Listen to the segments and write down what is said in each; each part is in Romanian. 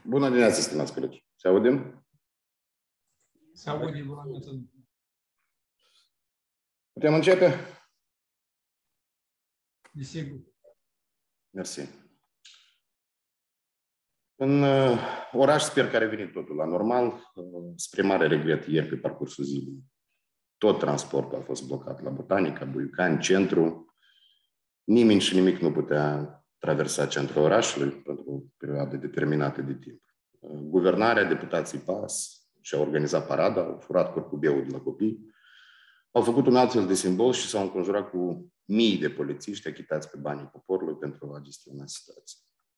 Bună dimineața, stimați colegi. Se audem? Se aude, bună dimineața. Putem începe? Desigur. Mersi. În oraș sper că a revenit totul la normal. Spre mare regret, ieri pe parcursul zilei, tot transportul a fost blocat la Botanica, Buicani, centru. Nimeni și nimic nu putea traversa centrul orașului pentru o perioadă determinată de timp. Guvernarea, deputații PAS și-au organizat parada, au furat curcubeul de la copii, au făcut un alt fel de simbol și s-au înconjurat cu mii de polițiști achitați pe banii poporului pentru a gestiona situația.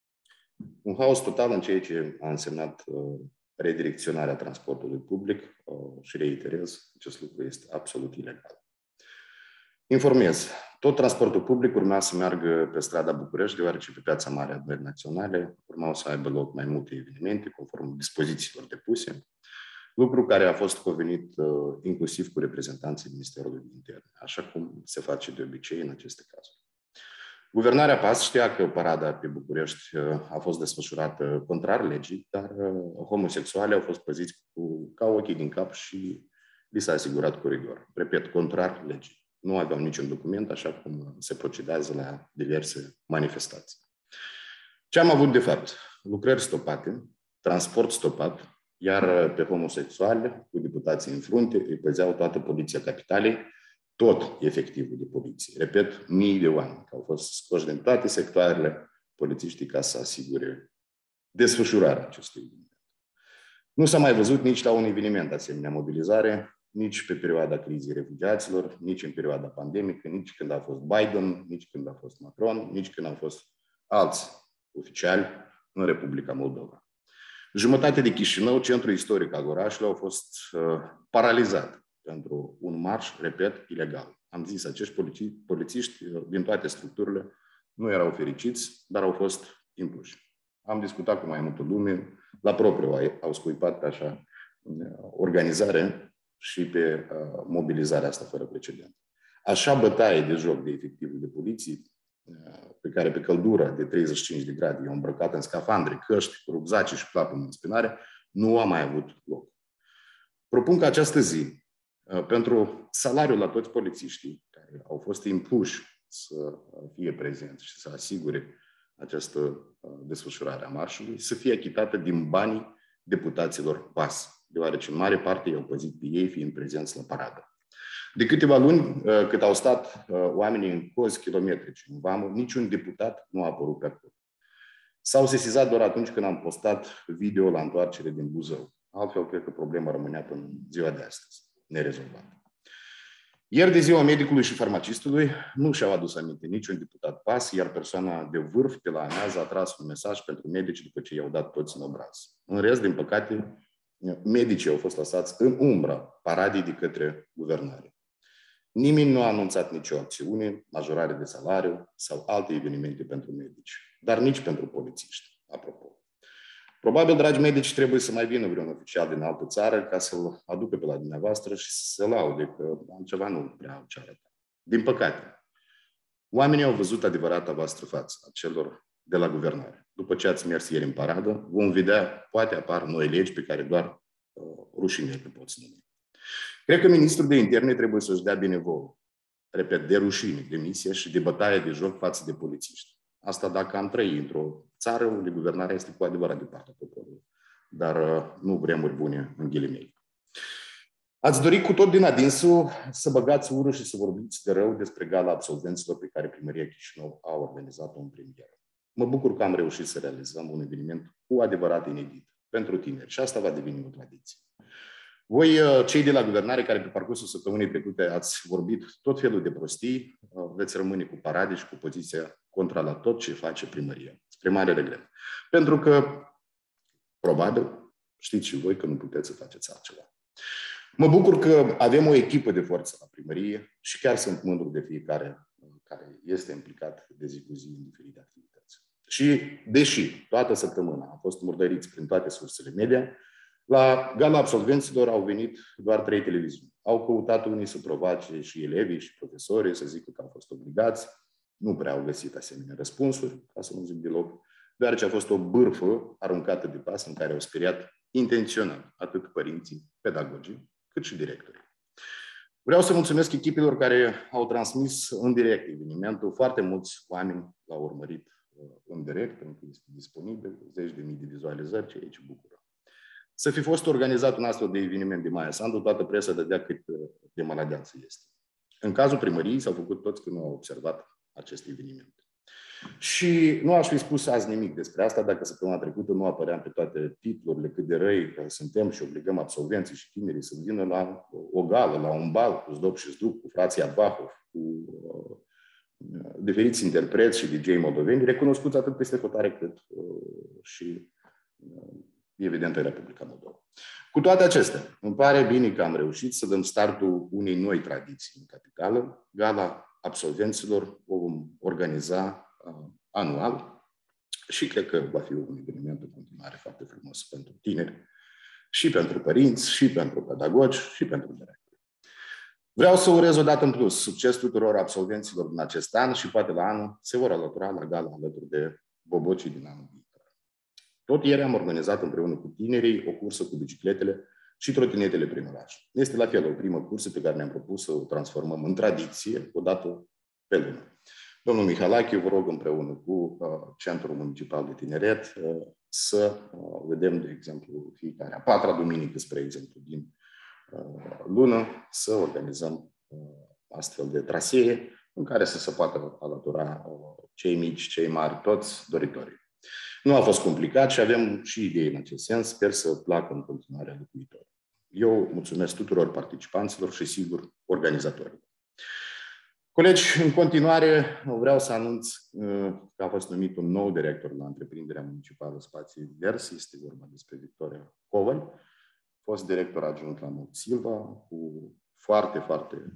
Un haos total în ceea ce a însemnat redirecționarea transportului public și reiterez, acest lucru este absolut ilegal. Informez. Tot transportul public urma să meargă pe strada București, deoarece pe Piața Mare a Adunării Naționale urmau să aibă loc mai multe evenimente, conform dispozițiilor depuse, lucru care a fost convenit inclusiv cu reprezentanții Ministerului de Interne, așa cum se face de obicei în aceste cazuri. Guvernarea PAS știa că parada pe București a fost desfășurată contrar legii, dar homosexualii au fost păziți ca ochii din cap și li s-a asigurat coridor. Repet, contrar legii. Nu aveau niciun document, așa cum se procedează la diverse manifestații. Ce am avut de fapt? Lucrări stopate, transport stopat, iar pe homosexuali, cu deputații în frunte, îi păzeau toată poliția capitalei, tot efectivul de poliție. Repet, mii de oameni au fost scoși din toate sectoarele polițiștii ca să asigure desfășurarea acestui eveniment. Nu s-a mai văzut nici la un eveniment asemenea mobilizare, nici pe perioada crizei refugiaților, nici în perioada pandemică, nici când a fost Biden, nici când a fost Macron, nici când au fost alți oficiali în Republica Moldova. Jumătate de Chișinău, centrul istoric al orașului, au fost paralizat pentru un marș, repet, ilegal. Am zis, acești polițiști din toate structurile nu erau fericiți, dar au fost impuși. Am discutat cu mai multă lume, la propriu au scuipat pe așa organizare și pe mobilizarea asta fără precedent. Așa bătaie de joc de efectivul de poliție, pe care pe căldură de 35 de grade i-au îmbrăcat în scafandre, căști, rugzaci și clapă în spinare, nu a mai avut loc. Propun că această zi, pentru salariul la toți polițiștii care au fost impuși să fie prezenți și să asigure această desfășurare a marșului, să fie achitată din banii deputaților PAS, deoarece în mare parte i-au păzit pe ei fiind prezenți la paradă. De câteva luni, cât au stat oamenii în cozi kilometrici în vamă, niciun deputat nu a apărut pe acolo. S-au sesizat doar atunci când am postat video la întoarcere din Buzău. Altfel, cred că problema rămânea până în ziua de astăzi, nerezolvată. Ieri de ziua medicului și farmacistului nu și-au adus aminte niciun deputat PAS, iar persoana de vârf pe la amiază a tras un mesaj pentru medici după ce i-au dat toți în obraz. În rest, din păcate, medicii au fost lăsați în umbra paradei de către guvernare. Nimeni nu a anunțat nicio acțiune, majorare de salariu sau alte evenimente pentru medici, dar nici pentru polițiști, apropo. Probabil, dragi medici, trebuie să mai vină vreun oficial din altă țară ca să-l aducă pe la dumneavoastră și să se laude că altceva nu prea au ce arăta. Din păcate, oamenii au văzut adevărata voastră față, a celor de la guvernare. După ce ați mers ieri în paradă, vom vedea, poate apar noi legi pe care doar rușine le poți numi. Cred că ministrul de interne trebuie să-și dea binevoie, repet, de rușine, de misie și de bătaie de joc față de polițiști. Asta dacă am trăit într-o țară unde guvernarea este cu adevărat de partea poporului, dar nu vremuri bune în ghilimei. Ați dorit cu tot din adinsul să băgați ură și să vorbiți de rău despre gala absolvenților pe care Primăria Chișinău a organizat-o în premieră. Mă bucur că am reușit să realizăm un eveniment cu adevărat inedit pentru tineri și asta va deveni o tradiție. Voi, cei de la guvernare, care pe parcursul săptămânii trecute ați vorbit tot felul de prostii, veți rămâne cu parade și cu poziția contra la tot ce face primăria. Spre mare regret. Pentru că, probabil, știți și voi că nu puteți să faceți altceva. Mă bucur că avem o echipă de forță la primărie și chiar sunt mândru de fiecare care este implicat de zi cu zi în diferite activități. Și, deși toată săptămâna a fost murdăriți prin toate sursele media, la gala absolvenților au venit doar 3 televiziuni. Au căutat unii să provoace și elevii și profesorii, să zică că au fost obligați. Nu prea au găsit asemenea răspunsuri, ca să nu zic deloc. deoarece a fost o bârfă aruncată de pas în care au speriat intenționat atât părinții, pedagogii, cât și directorii. Vreau să mulțumesc echipelor care au transmis în direct evenimentul. Foarte mulți oameni l-au urmărit în direct, pentru că este disponibil, 10.000 de vizualizări, ceea ce bucură. Să fi fost organizat un astfel de eveniment de Maia Sandu, toată presa dădea cât de maladeață este. În cazul primăriei s-au făcut toți că nu au observat acest eveniment. Și nu aș fi spus azi nimic despre asta dacă săptămâna trecută nu apăream pe toate titlurile cât de răi suntem și obligăm absolvenții și tinerii să vină la o gală, la un bal cu Zdop și Zdup, cu frații Abahov, cu diferiți interpreți și DJ moldoveni, recunoscuți atât peste hotare cât și evident în Republica Moldova. Cu toate acestea, îmi pare bine că am reușit să dăm startul unei noi tradiții în capitală. Gala absolvenților o vom organiza anual și cred că va fi un eveniment în continuare foarte frumos pentru tineri și pentru părinți, și pentru pedagogi, și pentru directori. Vreau să urez o dată în plus succes tuturor absolvenților din acest an și poate la anul se vor alătura la gala alături de bobocii din anul viitor. Tot ieri am organizat împreună cu tinerii o cursă cu bicicletele și trotinetele prin oraș. Este la fel o primă cursă pe care ne-am propus să o transformăm în tradiție o dată pe lună. Domnul Mihalache, vă rog împreună cu Centrul Municipal de Tineret să vedem, de exemplu, fiecare a patra duminică, spre exemplu, din lună, să organizăm astfel de trasee în care să se poată alătura cei mici, cei mari, toți doritorii. Nu a fost complicat și avem și idei în acest sens. Sper să placă în continuare locuitorii. Eu mulțumesc tuturor participanților și, sigur, organizatorilor. Colegi, în continuare vreau să anunț că a fost numit un nou director la întreprinderea municipală Spații Verzi. Este vorba despre Victoria Coval, fost director adjunct la Mult Silva, cu foarte, foarte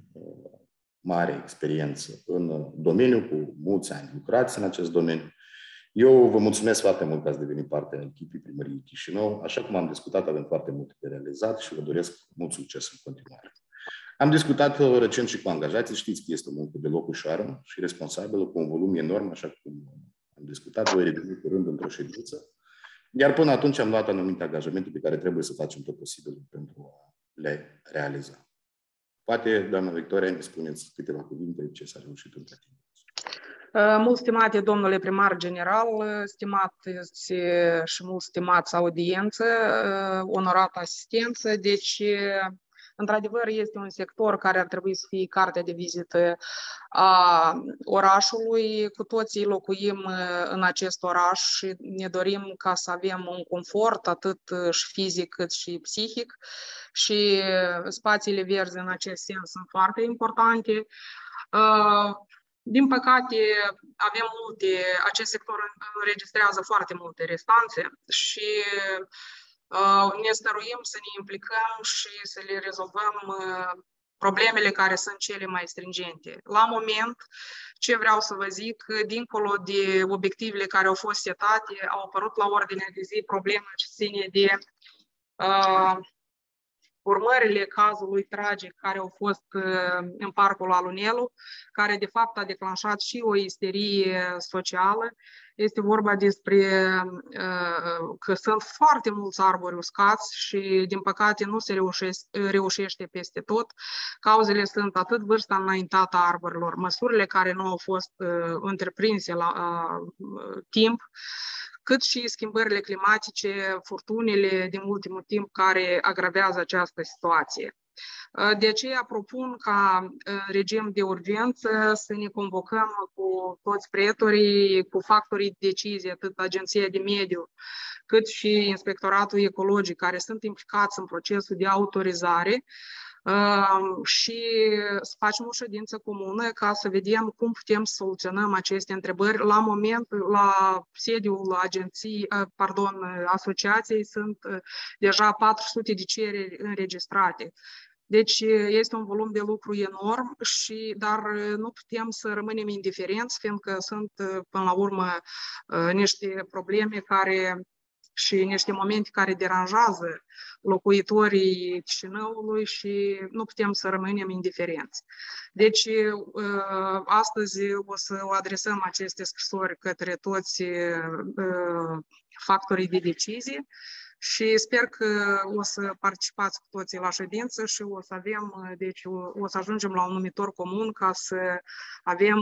mare experiență în domeniu, cu mulți ani lucrați în acest domeniu. Eu vă mulțumesc foarte mult că ați devenit parte a echipii Primăriei Chișinău. Așa cum am discutat, avem foarte multe de realizat și vă doresc mult succes în continuare. Am discutat recent și cu angajații. Știți că este o muncă deloc ușoară și responsabilă, cu un volum enorm, așa cum am discutat, voi reveni curând într-o ședință. Iar până atunci am luat anumite angajamente pe care trebuie să facem tot posibilul pentru a le realiza. Poate, doamna Victoria, ne spuneți câteva cuvinte ce s-a reușit între timp. Mult stimate domnule primar general, stimați și mult stimați audiență, onorată asistență, deci într-adevăr este un sector care ar trebui să fie cartea de vizită a orașului. Cu toții locuim în acest oraș și ne dorim ca să avem un confort atât și fizic cât și psihic și spațiile verzi în acest sens sunt foarte importante. Din păcate, acest sector înregistrează foarte multe restanțe și ne stăruim să ne implicăm și să le rezolvăm problemele care sunt cele mai stringente. La moment, ce vreau să vă zic, dincolo de obiectivele care au fost setate, au apărut la ordinea de zi problema ce ține de urmările cazului tragic care au fost în parcul Alunelu, care de fapt a declanșat și o isterie socială. Este vorba despre că sunt foarte mulți arbori uscați și din păcate nu se reușește peste tot. Cauzele sunt atât vârsta înaintată a arborilor, măsurile care nu au fost întreprinse la timp, cât și schimbările climatice, furtunile din ultimul timp care agravează această situație. De aceea propun ca regim de urgență să ne convocăm cu toți pretorii, cu factorii de decizie, atât Agenția de Mediu, cât și Inspectoratul Ecologic, care sunt implicați în procesul de autorizare, și să facem o ședință comună ca să vedem cum putem să soluționăm aceste întrebări. La moment, la sediul asociației sunt deja 400 de cereri înregistrate. Deci este un volum de lucru enorm, dar nu putem să rămânem indiferenți, fiindcă sunt până la urmă niște probleme care și niște momente care deranjează locuitorii Chișinăului și nu putem să rămânem indiferenți. Deci, astăzi o să o adresăm aceste scrisori către toți factorii de decizie și sper că o să participați cu toții la ședință și o să avem, deci o să ajungem la un numitor comun ca să avem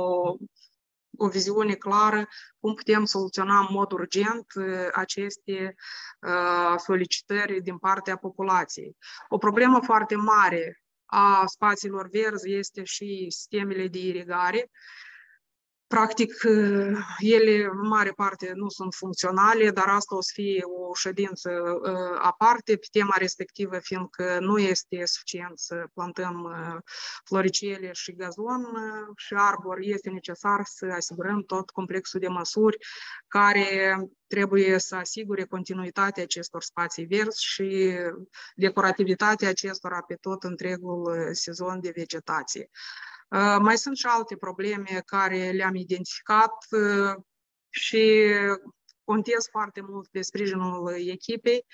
o viziune clară cum putem soluționa în mod urgent aceste solicitări din partea populației. O problemă foarte mare a spațiilor verzi este și sistemele de irigare. Practic, ele în mare parte nu sunt funcționale, dar asta o să fie o ședință aparte pe tema respectivă, fiindcă nu este suficient să plantăm floricele și gazon și arbori. Este necesar să asigurăm tot complexul de măsuri care trebuie să asigure continuitatea acestor spații verzi și decorativitatea acestora pe tot întregul sezon de vegetație. Mai sunt și alte probleme care le-am identificat și contez foarte mult pe sprijinul echipei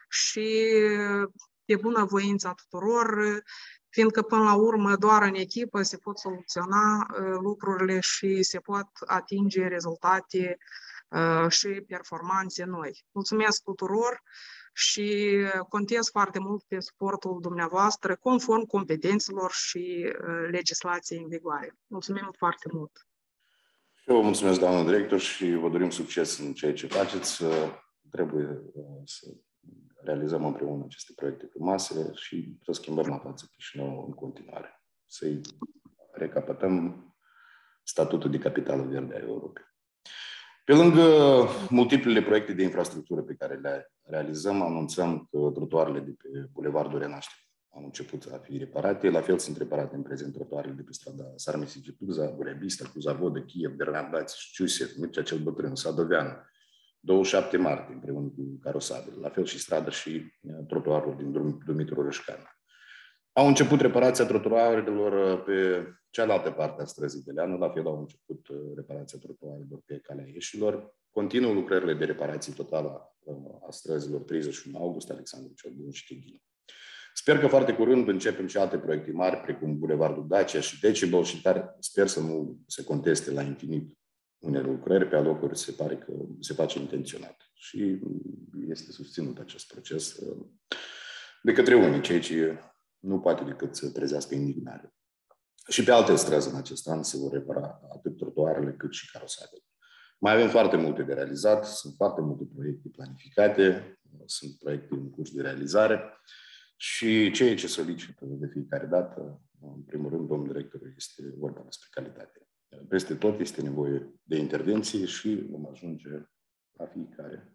și pe bunăvoința tuturor, fiindcă până la urmă doar în echipă se pot soluționa lucrurile și se pot atinge rezultate și performanțe noi. Mulțumesc tuturor și contez foarte mult pe suportul dumneavoastră conform competențelor și legislației în vigoare. Mulțumim foarte mult! Eu vă mulțumesc, doamnă director, și vă dorim succes în ceea ce faceți. Trebuie să realizăm împreună aceste proiecte frumoase și să schimbăm la față Chișinău în continuare. Să-i recapătăm statutul de capitală verde a Europei. Pe lângă multiplele proiecte de infrastructură pe care le realizăm, anunțăm că trotuarele de pe Bulevardul Renașterii au început a fi reparate. La fel sunt reparate în prezent trotuarele de pe strada Sarmesi-Gituza, Burebista, Cuzavodă, Chiev, Bernardați, Șciuse, Mircea cel Bătrân, Sadovean, 27 martie împreună cu carosabil. La fel și strada și trotuarul din Dumitru Rășcan. Au început reparația trotuarelor pe cealaltă parte a străzii de Leană, la fel au început reparația trotuarelor pe Calea Ieșilor. Continuă lucrările de reparație totală a străzilor 31 august, Alexandru cel Bun și Cheghin. Sper că foarte curând începem și alte proiecte mari, precum Bulevardul Dacia și Decibel și sper să nu se conteste la infinit unele lucrări, pe alocuri se pare că se face intenționat. Și este susținut acest proces de către unii, ceea ce nu poate decât să trezească indignare. Și pe alte străzi în acest an se vor repara atât trotuarele cât și carosabile. Mai avem foarte multe de realizat, sunt foarte multe proiecte planificate, sunt proiecte în curs de realizare și ceea ce solicită de fiecare dată, în primul rând, domnul director, este vorba despre calitate. Peste tot este nevoie de intervenție și vom ajunge la fiecare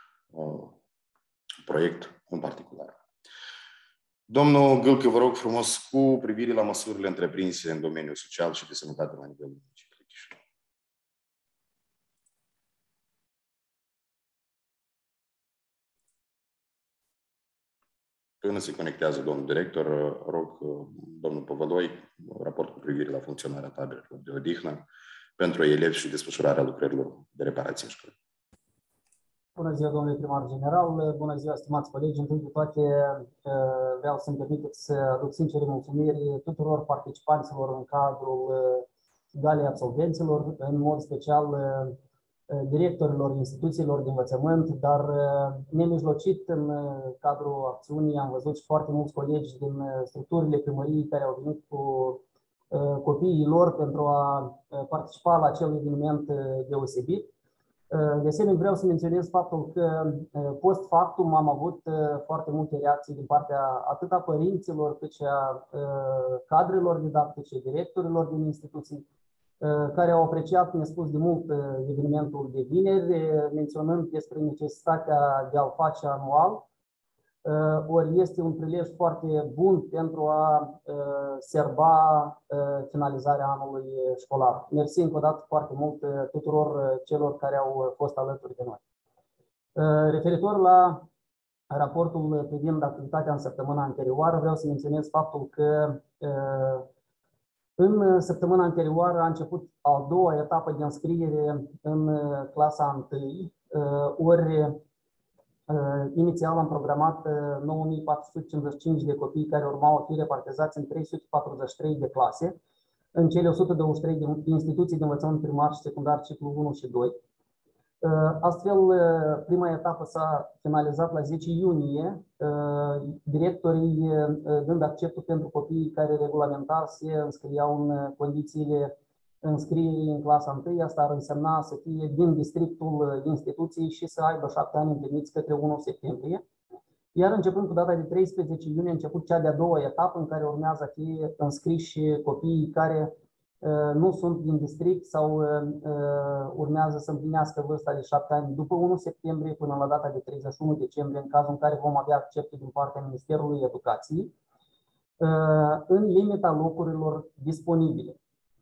proiect în particular. Domnul Gâlcă, vă rog frumos, cu privire la măsurile întreprinse în domeniul social și de sănătate la nivelul municipiului Chișinău. Până se conectează domnul director, rog domnul Povăloi, raport cu privire la funcționarea taberelor de odihnă pentru elevi și desfășurarea lucrărilor de reparație școlii. Bună ziua, domnule primar general, bună ziua, stimați colegi. Întâi de toate vreau să-mi permiteți să aduc sincere mulțumiri tuturor participanților în cadrul Galei Absolvenților, în mod special directorilor instituțiilor de învățământ, dar nemijlocit în cadrul acțiunii am văzut și foarte mulți colegi din structurile primăriei care au venit cu copiii lor pentru a participa la acel eveniment deosebit. De asemenea, vreau să menționez faptul că post factum am avut foarte multe reacții din partea atât a părinților cât și a cadrelor didactice, directorilor din instituții, care au apreciat nespus de mult evenimentul de vineri, menționând despre necesitatea de a-l face anual. Ori este un prilej foarte bun pentru a serba finalizarea anului școlar. Mersi încă o dată foarte mult tuturor celor care au fost alături de noi. Referitor la raportul privind activitatea în săptămâna anterioară, vreau să menționez faptul că în săptămâna anterioară a început a doua etapă de înscriere în clasa 1, ori Inițial am programat 9455 de copii care urmau a fi repartizați în 343 de clase, în cele 123 de instituții de învățământ primar și secundar ciclul 1 și 2. Astfel, prima etapă s-a finalizat la 10 iunie, directorii dând acceptul pentru copiii care regulamentar se înscriau în condițiile înscrierii în clasa 1. Asta ar însemna să fie din districtul instituției și să aibă 7 ani împliniți către 1 septembrie. Iar începând cu data de 13 iunie a început cea de-a doua etapă în care urmează a fi înscriși copiii care nu sunt din district sau urmează să împlinească vârsta de 7 ani după 1 septembrie până la data de 31 decembrie, în cazul în care vom avea acceptul din partea Ministerului Educației, în limita locurilor disponibile.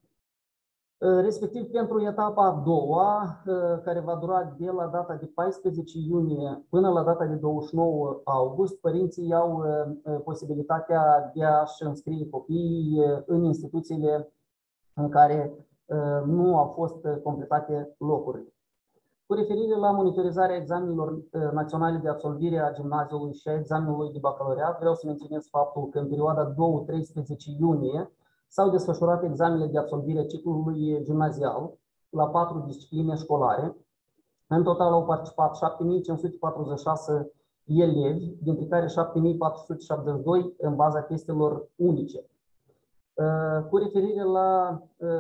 Respectiv pentru etapa a doua, care va dura de la data de 14 iunie până la data de 29 august, părinții au posibilitatea de a-și înscrie copiii în instituțiile în care nu au fost completate locurile. Cu referire la monitorizarea examenelor naționale de absolvire a gimnaziului și a examenului de bacalaureat, vreau să menționez faptul că în perioada 2-13 iunie s-au desfășurat examenele de absolvire a ciclului gimnazial la 4 discipline școlare. În total au participat 7546 elevi, dintre care 7472 în baza testelor unice. Cu referire la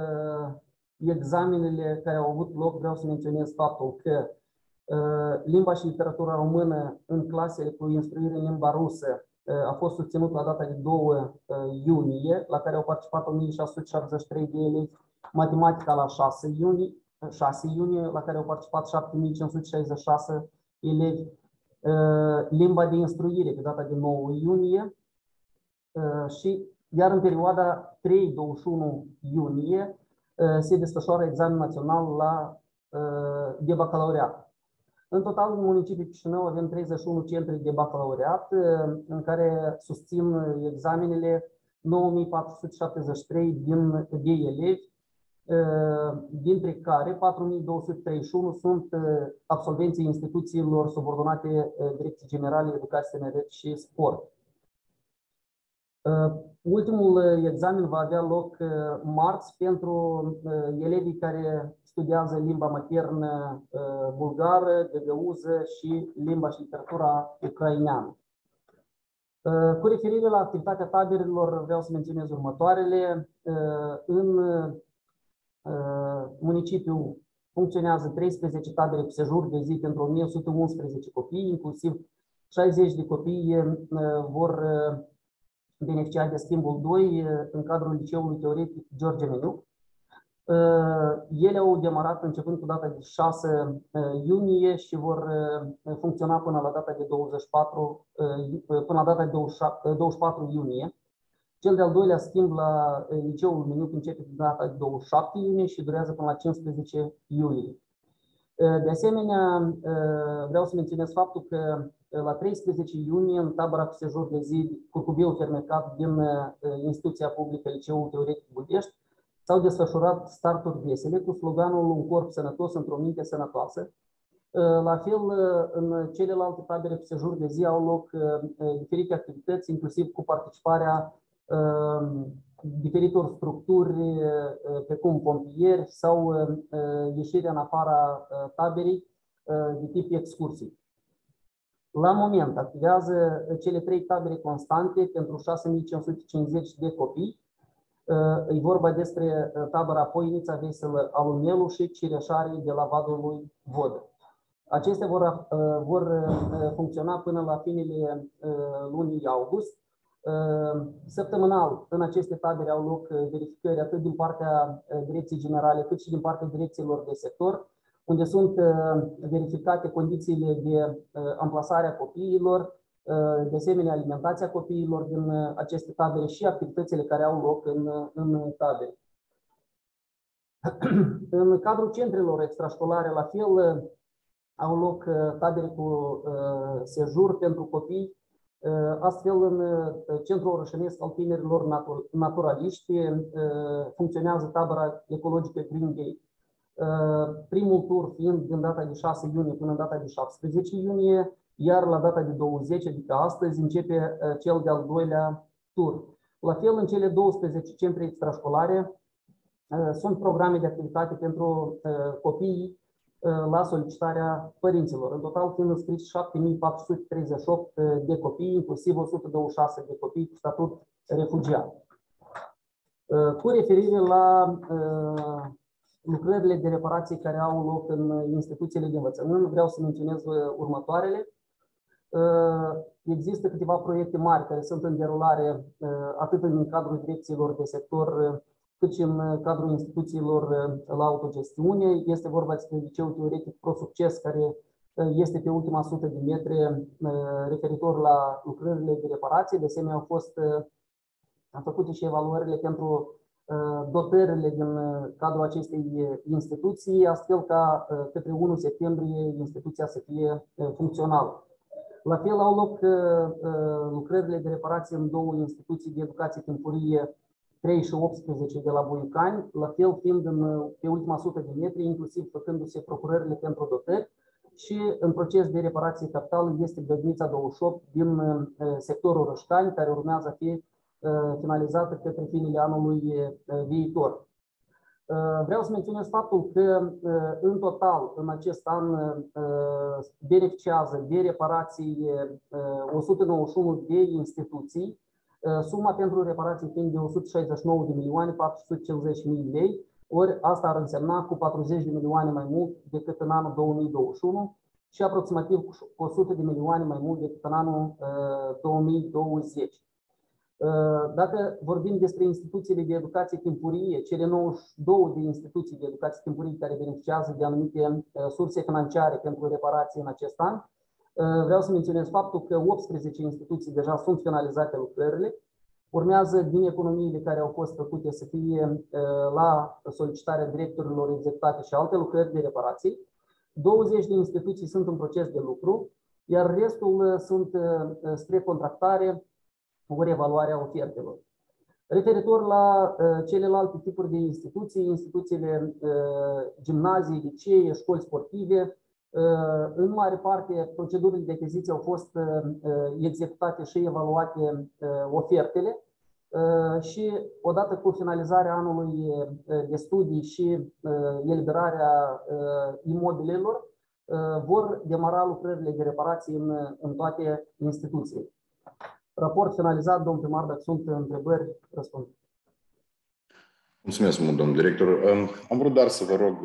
examenele care au avut loc, vreau să menționez faptul că limba și literatura română în clasele cu instruire în limba rusă a fost susținut la data de 2 iunie, la care au participat 1673 de elevi, matematica la 6 iunie, la care au participat 7566 elevi, limba de instruire pe data de 9 iunie iar în perioada 3-21 iunie se desfășoară examen național de bacalaureat. În total, în municipiul Chișinău avem 31 centri de bacalaureat în care susțin examenele 9473 de elevi, dintre care 4231 sunt absolvenții instituțiilor subordonate Direcției Generale Educație, Tineret și Sport. Ultimul examen va avea loc marți pentru elevii care studiază limba maternă bulgară, găgăuză și limba și literatura ucraineană. Cu referire la activitatea taberelor, vreau să menționez următoarele. În municipiu funcționează 13 tabere cu sejur de zi pentru 1111 copii, inclusiv 60 de copii vor beneficia de schimbul 2 în cadrul Liceului Teoretic George Meniuc. Ele au demarat începând cu data de 6 iunie și vor funcționa până la data de 24 iunie. Cel de-al doilea schimb la Liceul Meniuc începe cu data de 27 iunie și durează până la 15 iulie. De asemenea, vreau să menționez faptul că la 13 iunie, în tabăra cu sejur de zi Curcubiu Fermecat din instituția publică Liceul Teoretic Budești, s-au desfășurat starturi vesele cu sloganul "Un corp sănătos într-o minte sănătoasă". La fel, în celelalte tabere cu sejur de zi au loc diferite activități, inclusiv cu participarea diferitor structuri, precum pompieri sau ieșirea în afara taberei de tip excursii. La moment activează cele 3 tabere constante pentru 6550 de copii. E vorba despre tabăra Poinița Veselă Alunelu și Cireșarii de la Vadul lui Vodă. Acestea vor funcționa până la finele lunii august. Săptămânal, în aceste tabere au loc verificări atât din partea Direcției Generale, cât și din partea direcțiilor de sector, unde sunt verificate condițiile de amplasare a copiilor, de asemenea alimentația copiilor din aceste tabere și activitățile care au loc în tabere. În cadrul centrelor extrașcolare, la fel, au loc tabere cu sejur pentru copii. Astfel, în Centrul Orășănesc al Tinerilor Naturaliști funcționează tabăra ecologică Green Gate. Primul tur fiind din data de 6 iunie până în data de 17 iunie, iar la data de 20, adică astăzi, începe cel de-al doilea tur. La fel, în cele 12 centre extrașcolare sunt programe de activitate pentru copii la solicitarea părinților. În total fiind înscriși 7438 de copii, inclusiv 126 de copii cu statut refugiat. Cu referire la lucrările de reparație care au loc în instituțiile de învățământ, vreau să menționez următoarele. Există câteva proiecte mari care sunt în derulare atât în cadrul direcțiilor de sector, cât și în cadrul instituțiilor la autogestiune. Este vorba despre liceul teoretic ProSucces, care este pe ultima 100 de metri referitor la lucrările de reparație. De asemenea, am făcut și evaluările pentru dotările din cadrul acestei instituții, astfel ca către 1 septembrie instituția să fie funcțională. La fel au loc lucrările de reparație în două instituții de educație timpurie, 3 și 18 de la Buicani, la fel fiind pe ultima 100 de metri, inclusiv făcându-se procurările pentru dotări, și în proces de reparație capitală este grădinița 28 din sectorul Rășcani, care urmează a fi finalizată către finele anului viitor. Vreau să menționez faptul că în total în acest an beneficiază de reparații 191 de instituții, suma pentru reparații fiind de 169 de milioane 450 mii lei, ori asta ar însemna cu 40 de milioane mai mult decât în anul 2021 și aproximativ cu 100 de milioane mai mult decât în anul 2020. Dacă vorbim despre instituțiile de educație timpurie, cele 92 de instituții de educație timpurie care beneficiază de anumite surse financiare pentru reparații în acest an, vreau să menționez faptul că 18 instituții deja sunt finalizate lucrările. Urmează din economiile care au fost făcute să fie la solicitarea directorilor executate și alte lucrări de reparații. 20 de instituții sunt în proces de lucru, iar restul sunt spre contractare ori evaluarea ofertelor. Referitor la celelalte tipuri de instituții, instituțiile gimnazii, licee, școli sportive, în mare parte procedurile de achiziție au fost executate și evaluate ofertele și odată cu finalizarea anului de studii și eliberarea imobilelor vor demara lucrările de reparații în toate instituțiile. Raport finalizat, domnul primar, dacă sunt întrebări, răspund. Mulțumesc mult, domnul director. Am vrut doar să vă rog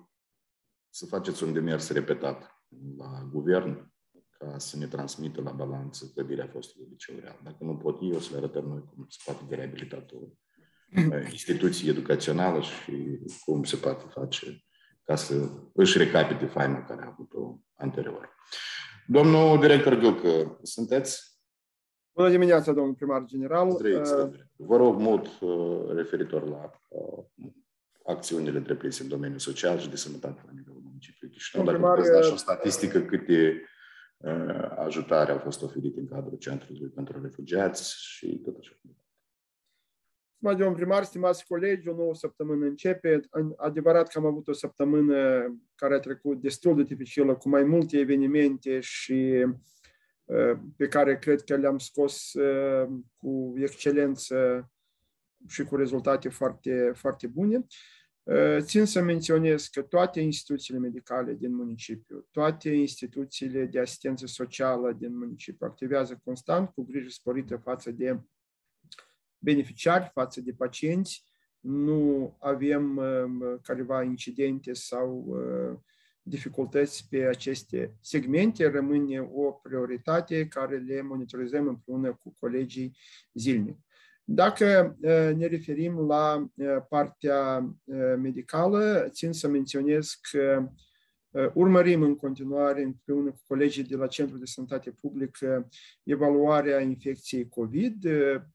să faceți un demers repetat la guvern ca să ne transmită la balanță clădirea fostului liceu real. Dacă nu pot eu, să le arătăm noi cum se poate de reabilitat o instituție educațională și cum se poate face ca să își recapite faima care a avut-o anterior. Domnul director Gâlcă, sunteți? Bună dimineața, domnul primar general. Vă rog mult referitor la acțiunile întreprinse în domeniul social și de sănătate la nivelul municipiului Chișinău. Dacă puteți da și o statistică câte ajutare au fost oferite în cadrul Centrului pentru Refugiați și tot așa. Domnul primar, stimați colegi, o nouă săptămână începe. Adevărat că am avut o săptămână care a trecut destul de dificilă, cu mai multe evenimente și pe care cred că le-am scos cu excelență și cu rezultate foarte, foarte bune. Țin să menționez că toate instituțiile medicale din municipiu, toate instituțiile de asistență socială din municipiu activează constant cu grijă sporită față de beneficiari, față de pacienți. Nu avem careva incidente sau dificultăți pe aceste segmente, rămâne o prioritate care le monitorizăm împreună cu colegii zilnic. Dacă ne referim la partea medicală, țin să menționez că urmărim în continuare împreună cu colegii de la Centrul de Sănătate Publică evaluarea infecției COVID.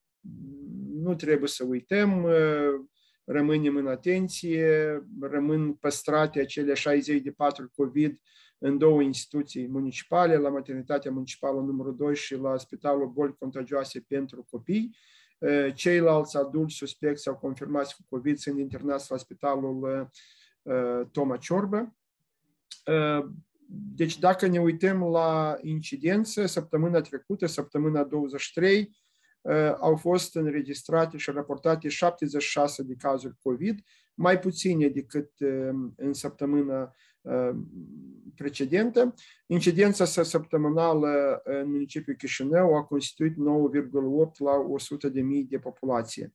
Nu trebuie să uităm, rămânem în atenție, rămân păstrate acele 60 de paturi COVID în două instituții municipale, la Maternitatea Municipală numărul 2 și la Spitalul Boli Contagioase pentru Copii. Ceilalți adulți suspecți sau confirmați cu COVID sunt internați la Spitalul Toma Ciorbă. Deci dacă ne uităm la incidență, săptămâna trecută, săptămâna 23, au fost înregistrate și raportate 76 de cazuri COVID, mai puține decât în săptămâna precedentă. Incidența săptămânală în municipiul Chișinău a constituit 9,8 la 100.000 de populație.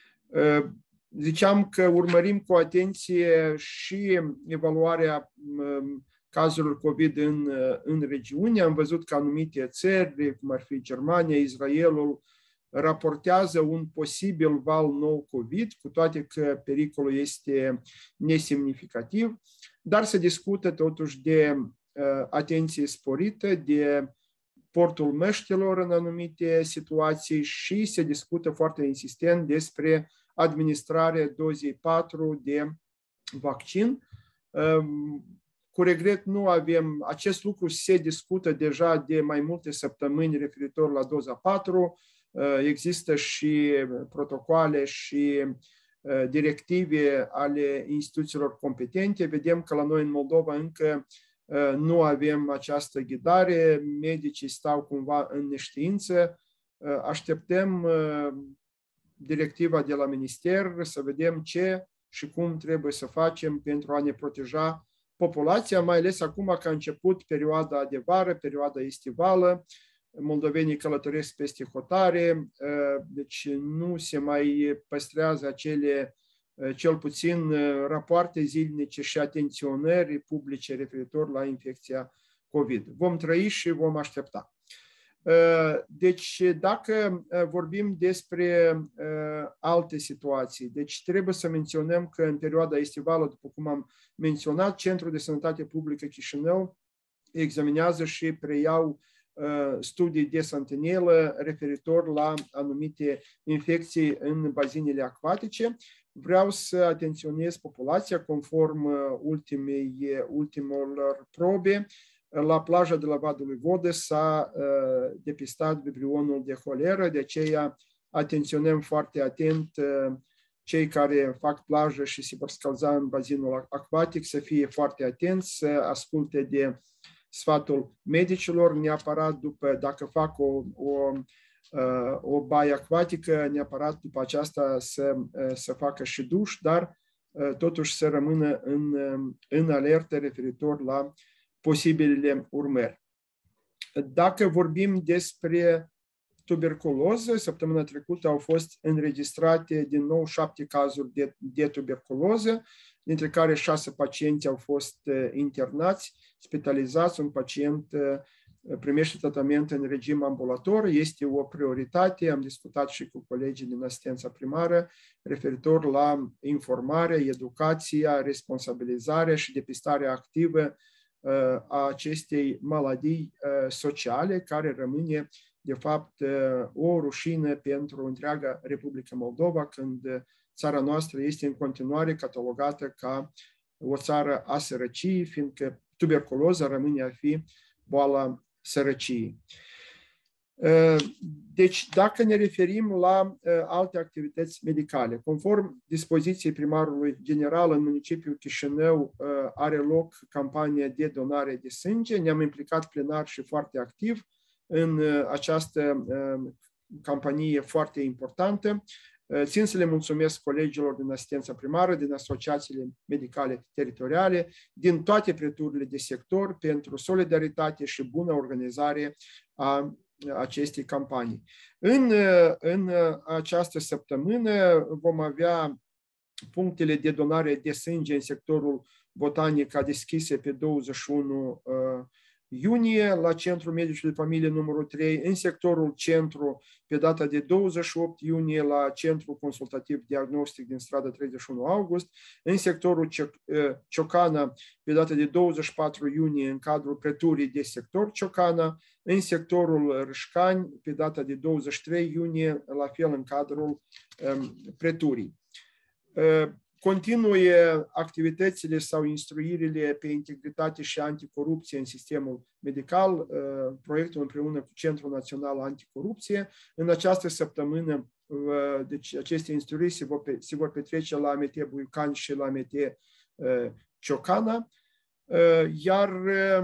Ziceam că urmărim cu atenție și evaluarea cazurilor COVID în regiune. Am văzut că anumite țări, cum ar fi Germania, Israelul, raportează un posibil val nou COVID, cu toate că pericolul este nesemnificativ, dar se discută totuși de atenție sporită, de portul măștilor în anumite situații și se discută foarte insistent despre administrarea dozei 4 de vaccin. Cu regret nu avem, acest lucru se discută deja de mai multe săptămâni referitor la doza 4, există și protocoale și directive ale instituțiilor competente. Vedem că la noi în Moldova încă nu avem această ghidare, medicii stau cumva în neștiință, așteptăm directiva de la minister să vedem ce și cum trebuie să facem pentru a ne proteja populația, mai ales acum că a început perioada de vară, perioada estivală, moldovenii călătoresc peste hotare, deci nu se mai păstrează acele, cel puțin, rapoarte zilnice și atenționări publice referitor la infecția COVID. Vom trăi și vom aștepta. Deci, dacă vorbim despre alte situații, deci trebuie să menționăm că în perioada estivală, după cum am menționat, Centrul de Sănătate Publică Chișinău examinează și preiau studii de sentinelă referitor la anumite infecții în bazinele acvatice. Vreau să atenționez populația conform ultimelor probe. La plaja de la Vadului Vodă s-a depistat vibrionul de holeră, de aceea atenționăm foarte atent cei care fac plajă și se vor scălza în bazinul acvatic să fie foarte atenți, să asculte de sfatul medicilor, neapărat dacă fac o baie acvatică, neapărat după aceasta să facă și duș, dar totuși să rămână în alertă referitor la posibilele urmări. Dacă vorbim despre tuberculoză, săptămâna trecută au fost înregistrate din nou 7 cazuri de tuberculoză, dintre care 6 pacienți au fost internați, spitalizați. Un pacient primește tratament în regim ambulator, este o prioritate. Am discutat și cu colegii din asistența primară referitor la informare, educația, responsabilizarea și depistarea activă a acestei maladii sociale, care rămâne, de fapt, o rușine pentru întreaga Republică Moldova, când țara noastră este în continuare catalogată ca o țară a sărăciei, fiindcă tuberculoza rămâne a fi boala sărăciei. Deci, dacă ne referim la alte activități medicale, conform dispoziției primarului general, în municipiul Chișinău are loc campania de donare de sânge. Ne-am implicat plenar și foarte activ în această campanie foarte importantă. Țin să le mulțumesc colegilor din asistența primară, din asociațiile medicale teritoriale, din toate preturile de sector pentru solidaritate și bună organizare a acestei campanii. În această săptămână vom avea punctele de donare de sânge în sectorul botanic deschise pe 21 iunie la Centrul Medicului de Familie numărul 3, în sectorul centru pe data de 28 iunie la Centrul Consultativ Diagnostic din strada 31 august, în sectorul Ciocana pe data de 24 iunie în cadrul preturii de sector Ciocana, în sectorul Râșcani pe data de 23 iunie, la fel în cadrul preturii. Continuă activitățile sau instruirile pe integritate și anticorupție în sistemul medical, proiectul împreună cu Centrul Național Anticorupție. În această săptămână, deci aceste instruiri se vor petrece la AMT Buicani și la AMT Ciocana. Iar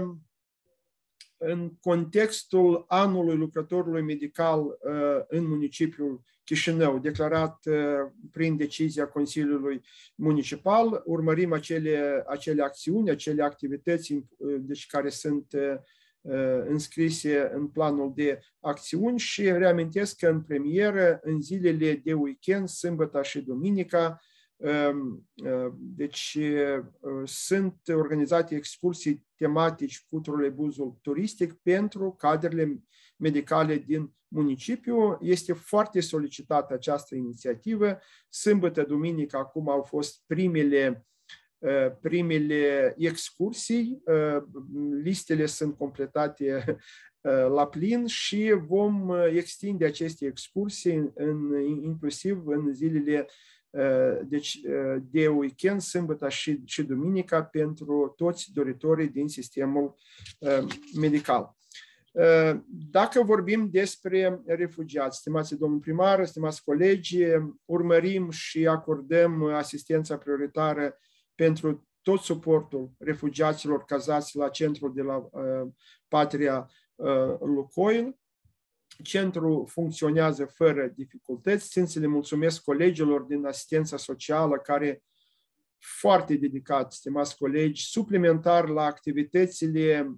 în contextul anului lucrătorului medical în municipiul Chișinău, declarat prin decizia Consiliului Municipal, urmărim acele acțiuni, acele activități deci, care sunt înscrise în planul de acțiuni și reamintesc că în premieră, în zilele de weekend, sâmbătă și duminica, deci sunt organizate excursii tematici cu trolebuzul turistic pentru cadrele medicale din municipiu. Este foarte solicitată această inițiativă. Sâmbătă, duminică, acum au fost primele excursii. Listele sunt completate la plin și vom extinde aceste excursii inclusiv în zilele deci, de weekend, sâmbătă și duminica pentru toți doritorii din sistemul medical. Dacă vorbim despre refugiați, stimați domnul primar, stimați colegi, urmărim și acordăm asistența prioritară pentru tot suportul refugiaților cazați la centrul de la Patria Lukoil. Centrul funcționează fără dificultăți. Țin să le mulțumesc colegilor din asistența socială care foarte dedicat, stimați colegi, suplimentar la activitățile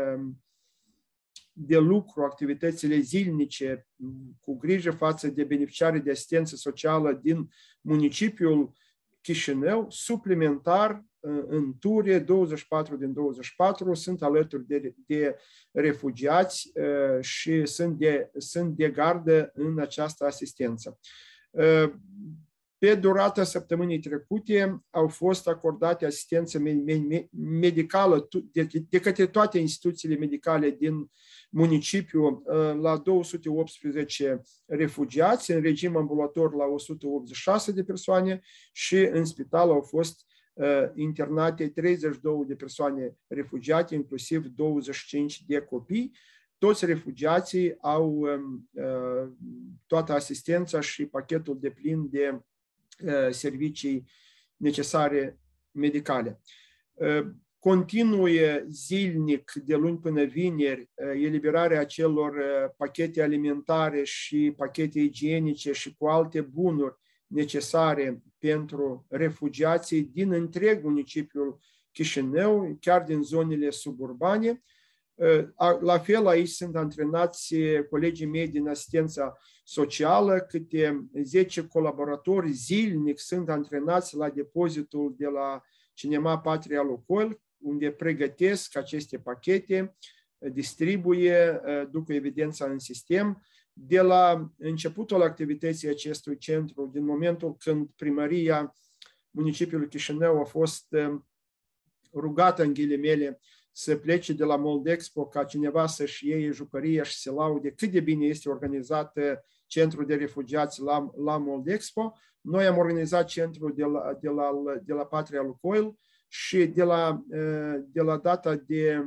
de lucru, activitățile zilnice, cu grijă față de beneficiarii de asistență socială din municipiul Chișinău, suplimentar în ture 24 din 24 sunt alături de refugiați și sunt de gardă în această asistență. Pe durata săptămânii trecute au fost acordate asistență medicală de către toate instituțiile medicale din municipiu la 218 refugiați, în regim ambulator la 186 de persoane și în spital au fost internate 32 de persoane refugiate, inclusiv 25 de copii. Toți refugiații au toată asistența și pachetul deplin de servicii necesare medicale. Continuă zilnic, de luni până vineri, eliberarea acelor pachete alimentare și pachete igienice și cu alte bunuri necesare pentru refugiații din întreg municipiul Chișinău, chiar din zonele suburbane. La fel, aici sunt antrenați colegii mei din asistența socială, câte 10 colaboratori zilnic sunt antrenați la depozitul de la Cinema Patria Lukoil, unde pregătesc aceste pachete, distribuie, duc evidența în sistem. De la începutul activității acestui centru, din momentul când primăria municipiului Chișinău a fost rugată, în ghilimele, să plece de la Moldexpo ca cineva să-și iei jucăria și să laude cât de bine este organizat centrul de refugiați la Moldexpo. Noi am organizat centrul de la Patria Lukoil și de la data de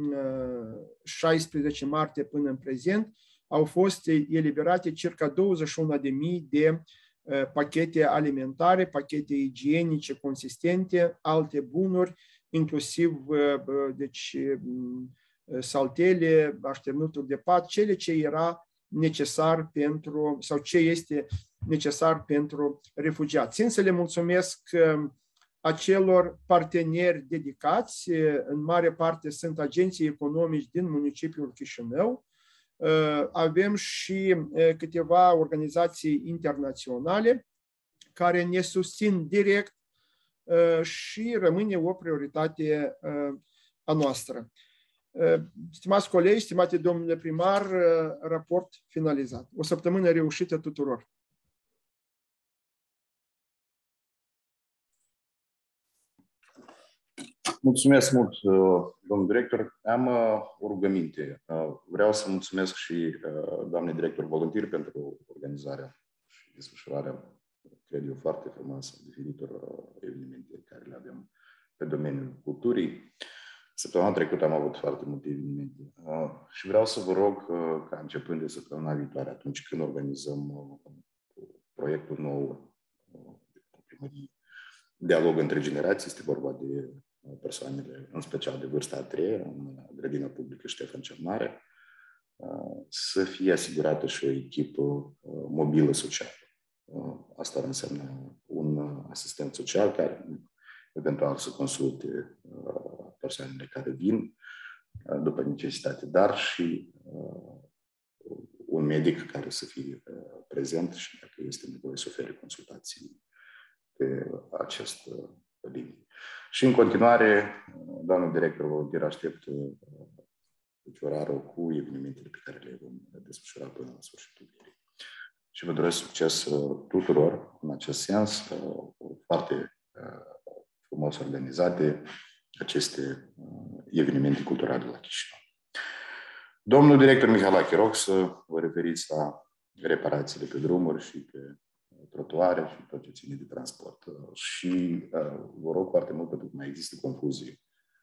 16 martie până în prezent au fost eliberate circa 21.000 de pachete alimentare, pachete igienice consistente, alte bunuri, inclusiv deci, saltele, așternuturi de pat, cele ce era necesar pentru, sau ce este necesar pentru refugiați. Țin să le mulțumesc acelor parteneri dedicați, în mare parte sunt agenții economici din municipiul Chișinău. Avem și câteva organizații internaționale care ne susțin direct și rămâne o prioritate a noastră. Stimați colegi, stimate domnule primar, raport finalizat. O săptămână reușită tuturor! Mulțumesc mult, domnul director. Am o rugăminte. Vreau să mulțumesc și doamnei director voluntar pentru organizarea și desfășurarea, cred eu, foarte frumoasă a diferitor evenimente care le avem pe domeniul culturii. Săptămâna trecută am avut foarte multe evenimente și vreau să vă rog ca începând de săptămâna viitoare, atunci când organizăm proiectul nou, dialog între generații, este vorba de persoanele, în special de vârsta a treia, în grădina publică Ștefan cel Mare, să fie asigurată și o echipă mobilă socială. Asta ar însemna un asistent social care eventual să consulte persoanele care vin după necesitate, dar și un medic care să fie prezent și dacă este nevoie să ofere consultații pe această linie. Și în continuare, doamnul director Voluntir aștept orarul cu evenimentele pe care le vom desfășura până la sfârșitul verii. Și vă doresc succes tuturor în acest sens, foarte frumos organizate aceste evenimente culturale la Chișinău. Domnul director Mihalache, rog să vă referiți la reparațiile pe drumuri și pe trotuare și tot ce ține de transport. Și vă rog foarte mult, pentru că mai există confuzii.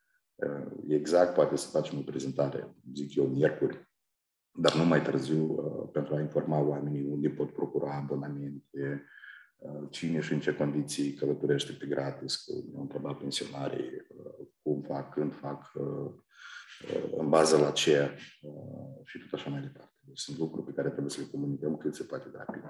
Exact, poate să facem o prezentare, zic eu, miercuri, dar nu mai târziu, pentru a informa oamenii unde pot procura abonamente, cine și în ce condiții călătorește pe gratis, că ne-au întrebat pensionarii cum fac, când fac, în bază la ce și tot așa mai departe. Deci sunt lucruri pe care trebuie să le comunicăm cât se poate de rapid.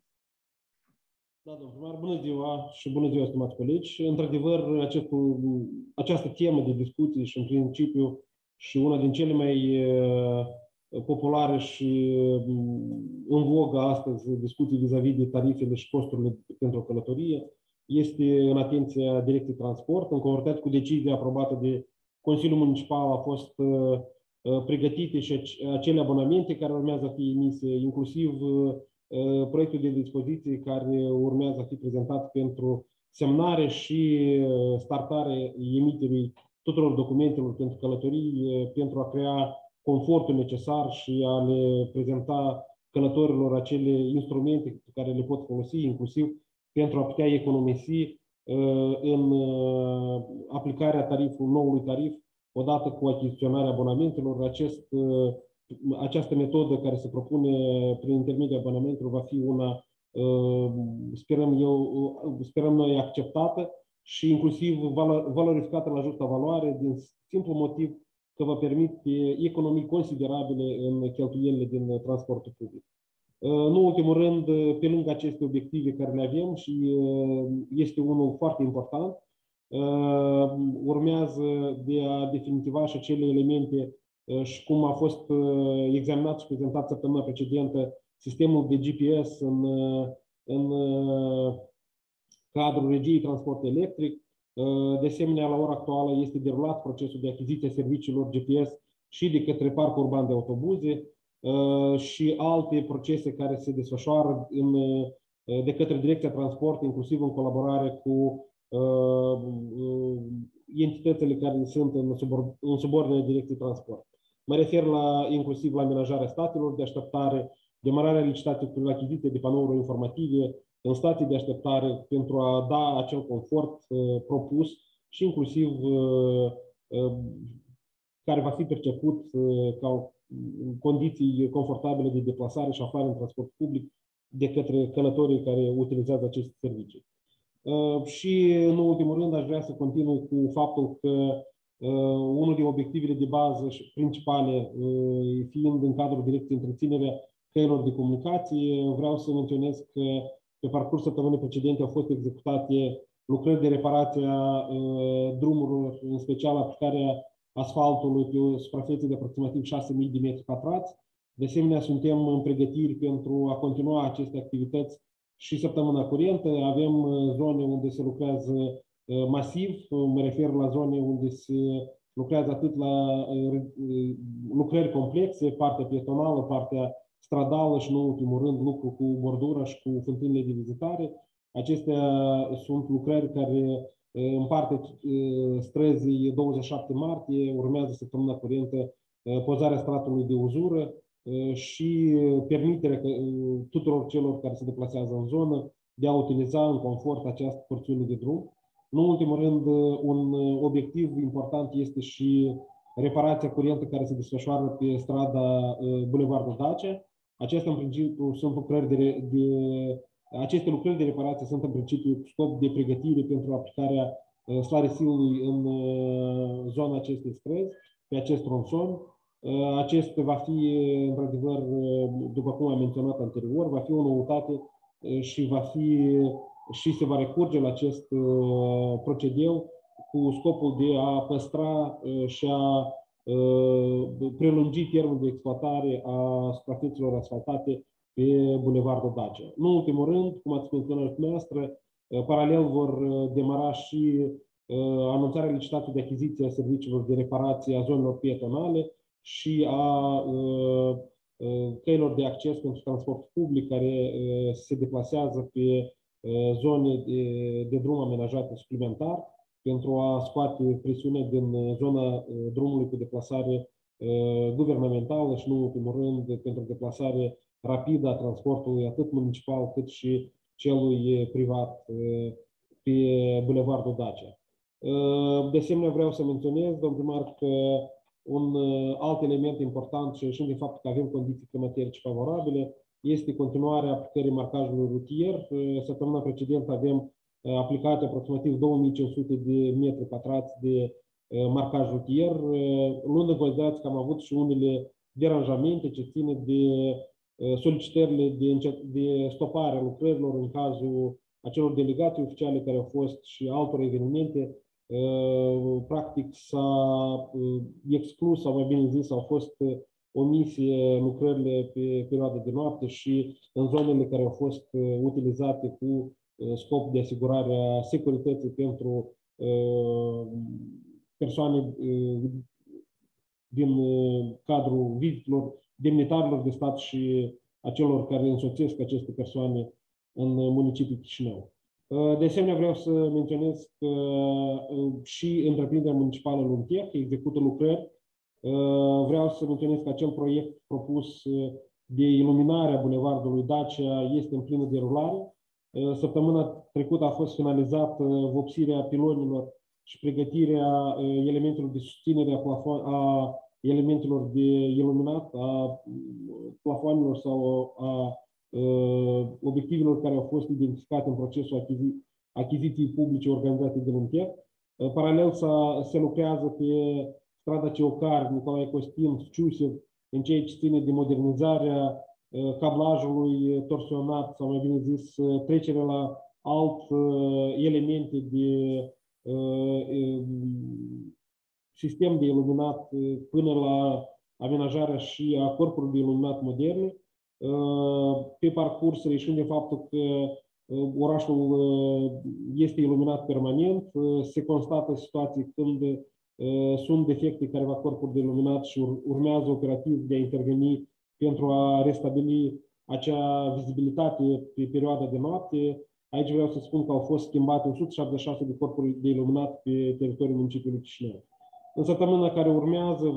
Da, domnul primar, bună ziua și bună ziua, stimați colegi. Într-adevăr, această temă de discuție și în principiu și una din cele mai populare și în vogă astăzi discuții vis-a-vis de tarifele și costurile pentru o călătorie este în atenția Direcției Transport. În conformitate cu decizia aprobată de Consiliul Municipal a fost pregătite și acele abonamente care urmează a fi emise, inclusiv proiectul de dispoziție care urmează a fi prezentat pentru semnare și startare emiterii tuturor documentelor pentru călătorii, pentru a crea confortul necesar și a le prezenta călătorilor acele instrumente pe care le pot folosi, inclusiv pentru a putea economisi în aplicarea noului tarif, odată cu achiziționarea abonamentelor. Această metodă care se propune prin intermediul abonamentelor va fi una, sperăm noi, acceptată și inclusiv valorificată la justa valoare, din simplu motiv că va permite economii considerabile în cheltuielile din transportul public. Nu în ultimul rând, pe lângă aceste obiective care le avem și este unul foarte important, urmează de a definitiva și acele elemente și cum a fost examinat și prezentat săptămâna precedentă sistemul de GPS în cadrul regiei transport electric. De asemenea, la ora actuală este derulat procesul de achiziție a serviciilor GPS și de către Parcul Urban de Autobuze și alte procese care se desfășoară de către Direcția Transport, inclusiv în colaborare cu entitățile care sunt în subordinea Direcției Transport. Mă refer inclusiv la amenajarea statelor de așteptare, demararea licitației prin achiziție de panouri informative în stații de așteptare pentru a da acel confort propus și inclusiv care va fi perceput ca condiții confortabile de deplasare și aflare în transport public de către călătorii care utilizează aceste servicii. Și, în ultimul rând, aș vrea să continui cu faptul că unul din obiectivele de bază și principale, fiind în cadrul Direcției Întreținerea Căilor de Comunicație, vreau să menționez că pe parcursul săptămânii precedente au fost executate lucrări de reparație a drumurilor, în special aplicarea asfaltului pe o suprafață de aproximativ 6.000 de metri pătrați. De asemenea, suntem în pregătiri pentru a continua aceste activități și săptămâna curentă. Avem zone unde se lucrează masiv, mă refer la zone unde se lucrează atât la lucrări complexe, partea pietonală, partea stradală și, în ultimul rând, lucru cu bordura și cu fântânile de vizitare. Acestea sunt lucrări care în partea străzii 27 martie urmează săptămâna curentă pozarea stratului de uzură și permiterea tuturor celor care se deplasează în zonă de a utiliza în confort această porțiune de drum. Nu în ultimul rând, un obiectiv important este și reparația curentă care se desfășoară pe strada Bulevardul Dacia. Acestea, în principiu, sunt aceste lucrări de reparație sunt în principiu cu scop de pregătire pentru aplicarea Slarisilului în zona acestei străzi, pe acest tronson. Acesta va fi, într-adevăr, după cum am menționat anterior, va fi o noutate și se va recurge la acest procedeu cu scopul de a păstra și a prelungi termenul de exploatare a suprafețelor asfaltate pe Bulevardul Dacia. Nu în ultimul rând, cum ați menționat dumneavoastră, paralel vor demara și anunțarea licitației de achiziție a serviciilor de reparație a zonelor pietonale și a căilor de acces pentru transport public care se deplasează pe zone de drum amenajate suplimentar pentru a scoate presiune din zona drumului cu deplasare guvernamentală și, nu în ultimul rând, pentru deplasare rapidă a transportului atât municipal cât și celui privat pe Bulevardul Dacia. De asemenea, vreau să menționez, domnul primar, că un alt element important și de faptul că avem condiții climaterice favorabile este continuarea aplicării marcajului rutier. Săptămâna precedentă avem aplicate aproximativ 2500 de metri pătrați de marcaj rutier, luând în considerație că am avut și unele deranjamente ce ține de solicitările de stopare a lucrărilor în cazul acelor delegații oficiale care au fost și altor evenimente. Practic s-a exclus, sau mai bine zis, au fost omisie lucrările pe perioada de noapte și în zonele care au fost utilizate cu scop de asigurare a securității pentru persoane din cadrul vizitelor, demnitarilor de stat și a celor care însoțesc aceste persoane în municipiul Chișinău. De asemenea, vreau să menționez că și întreprinderea municipală Lunteh execută lucrări. Vreau să menționez că acel proiect propus de iluminare a Bulevardului Dacia este în plină derulare. Săptămâna trecută a fost finalizată vopsirea pilonilor și pregătirea elementelor de susținere a elementelor de iluminat, a plafoanelor sau a obiectivelor care au fost identificate în procesul achiziției publice organizate de Lunteh. Paralel se lucrează pe strada Ceocar, Nicolae Costin, Ciusev, în ceea ce ține de modernizarea cablajului torsionat, sau mai bine zis, trecerea la alt elemente de sistem de iluminat până la amenajarea și a corpurilor de iluminat moderne. Pe parcurs, reșind de faptul că orașul este iluminat permanent, se constată situații când sunt defecte careva corpuri de iluminat și urmează operativ de a interveni pentru a restabili acea vizibilitate pe perioada de noapte. Aici vreau să spun că au fost schimbate 176 de corpuri de iluminat pe teritoriul municipiului Chișinău. În săptămâna care urmează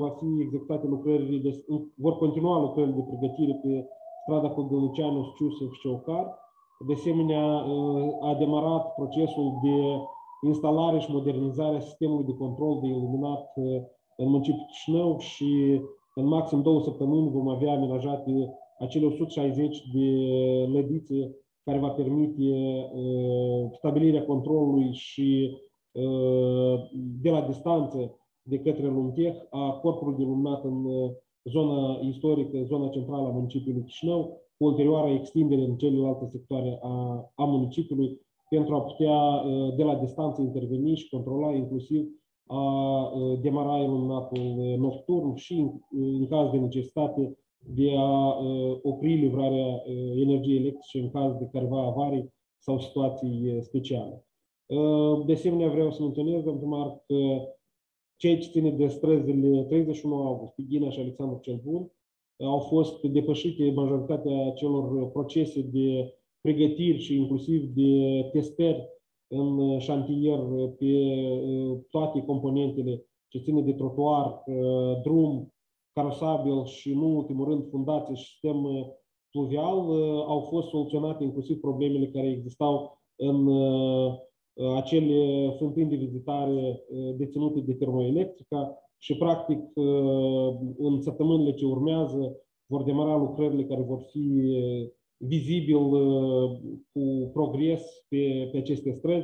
vor continua lucrările de pregătire pe strada Păgăluceanu, Ciusev și Ceocar. De asemenea, a demarat procesul de instalare și modernizare a sistemului de control de iluminat în municipiul Chișinău și în maxim 2 săptămâni vom avea amenajate acele 160 de lădițe care va permite stabilirea controlului și de la distanță de către Lunteh a corpului de iluminat în zona istorică, zona centrală a municipiului Chișinău, cu ulterioară extindere în celelalte sectoare a municipiului, pentru a putea de la distanță interveni și controla inclusiv a demara iluminatul nocturn și în caz de necesitate de a opri livrarea energiei electrice în caz de careva avarii sau situații speciale. De asemenea, vreau să menționez, domnul primar, că ceea ce ține de străzile 31 august, Ghina și Alexandru cel Bun, au fost depășite majoritatea celor procese de pregătiri și inclusiv de testări în șantier pe toate componentele ce ține de trotuar, drum, carosabil și, nu în ultimul rând, fundație și sistem pluvial. Au fost soluționate inclusiv problemele care existau în acele fântâni de vizitare deținute de Termoelectrica și, practic, în săptămânile ce urmează vor demara lucrările care vor fi vizibil cu progres pe aceste străzi,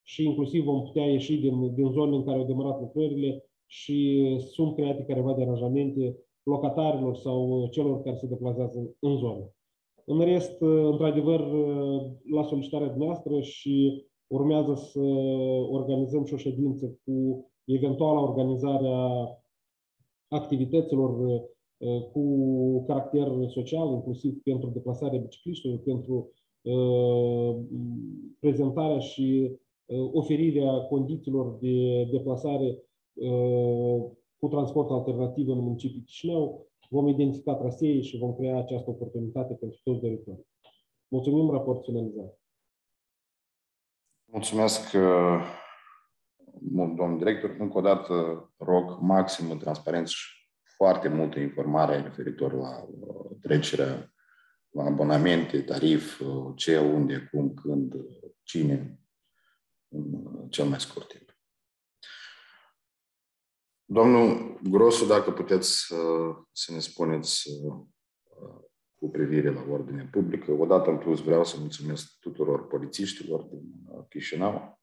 și inclusiv vom putea ieși din zonele în care au demarat lucrările și sunt create careva de aranjamente locatarilor sau celor care se deplasează în zonă. În rest, într-adevăr, la solicitarea dumneavoastră și urmează să organizăm și o ședință cu eventuala organizarea activităților cu caracter social, inclusiv pentru deplasarea bicicliștilor, pentru prezentarea și oferirea condițiilor de deplasare cu transport alternativ în municipiul Chișinău. Vom identifica trasee și vom crea această oportunitate pentru toți doritorii. Mulțumim, raport finalizat. Mulțumesc, domnul director. Încă o dată rog maximă transparență și foarte multă informare referitor la trecerea la abonamente, tarif, ce, unde, cum, când, cine, în cel mai scurt timp. Domnul Grosu, dacă puteți să ne spuneți cu privire la ordinea publică. Odată în plus vreau să mulțumesc tuturor polițiștilor din Chișinău.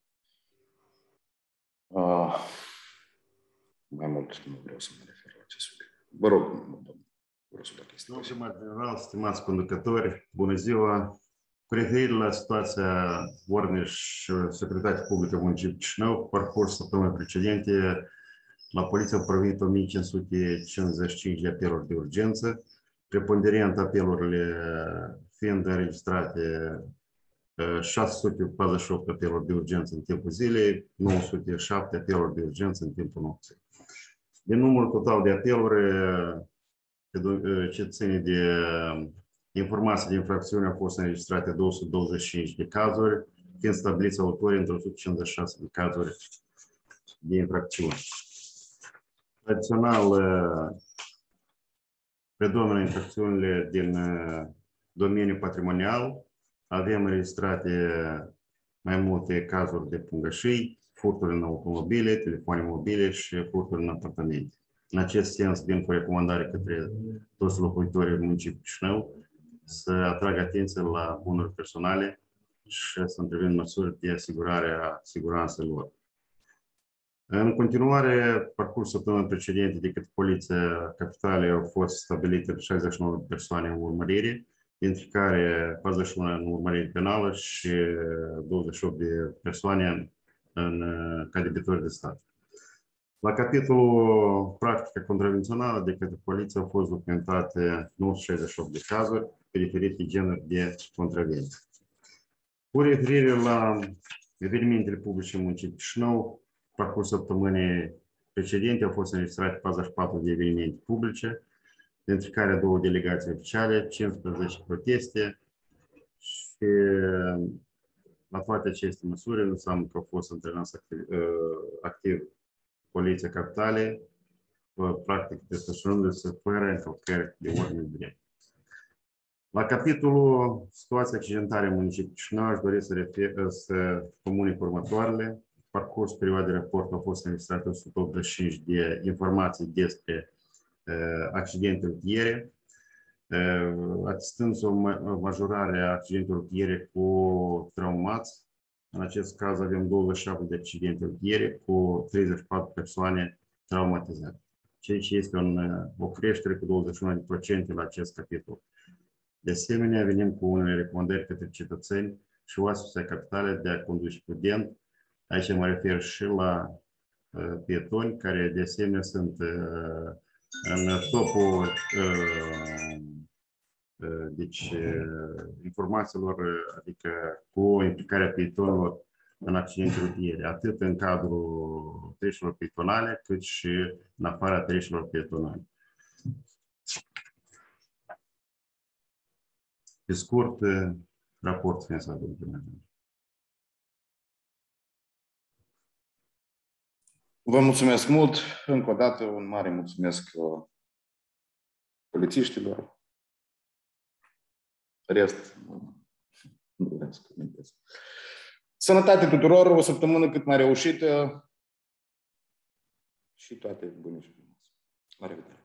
Mai mult nu vreau să mă refer la acest subiect. Vă rog, domnul Grosu, dacă este posibil. Domnul general, stimați conducători, bună ziua! Cu referire la situația ordinii și securitatea publică în municipiul Chișinău, parcurs săptămâna precedente, la poliție au provenit 1555 de apeluri de urgență, preponderent apelurile fiind înregistrate 648 apeluri de urgență în timpul zilei, 907 apeluri de urgență în timpul nopții. Din numărul total de apeluri, cetățenii de informații de infracțiune au fost înregistrate 225 de cazuri, fiind stabiliți autorii într-o 156 de cazuri de infracțiuni. Tradițional, predomină infracțiunile din domeniul patrimonial. Avem înregistrate mai multe cazuri de pungășii, furturi în automobile, telefoane mobile și furturi în apartamente. În acest sens, vin cu recomandare către toți locuitorii municipiului Chișinău să atragă atenție la bunuri personale și să întrevină măsuri de asigurare a siguranței lor. În continuare, parcursul săptămânii precedente de către Poliția Capitalei au fost stabilite 69 de persoane în urmărire, dintre care 41 în urmărire penală și 28 de persoane ca debitori de stat. La capitolul practică contravențională de către poliție au fost documentate 968 de cazuri pe diferite genuri de contravenții. Cu referire la evenimentele publice în municipiul Chișinău, parcursul săptămânii precedente au fost înregistrate 44 de evenimente publice, dintre care 2 delegații oficiale, 15 proteste și la toate aceste măsuri înseamnă că au fost antrenați activ Poliția Capitalei, practic desfășurându-se fără încălcări de ordine de drept. La capitolul situația accidentare în municipiul Chișinău, aș dori să comunic următoarele. Parcurs perioadei de raport au fost înregistrate 185 de informații despre accidente rutiere, atestând o majorare a accidentelor rutiere cu traumați. În acest caz avem 27 de accidente rutiere cu 34 persoane traumatizate, ceea ce este o creștere cu 21% la acest capitol. De asemenea, venim cu unele recomandări către cetățeni și oaspeții capitale de a conduce prudent. Aici mă refer și la pietoni, care de asemenea sunt în topul informațiilor, adică cu implicarea pietonilor în accidente rutiere, atât în cadrul trecerilor pietonale, cât și în afara trecerilor pietonale. Pe scurt, raport finalizat. Vă mulțumesc mult. Încă o dată, un mare mulțumesc polițiștilor. Rest, nu vreau să comentez. Sănătate tuturor, o săptămână cât mai reușită și toate bune și frumoase. La revedere!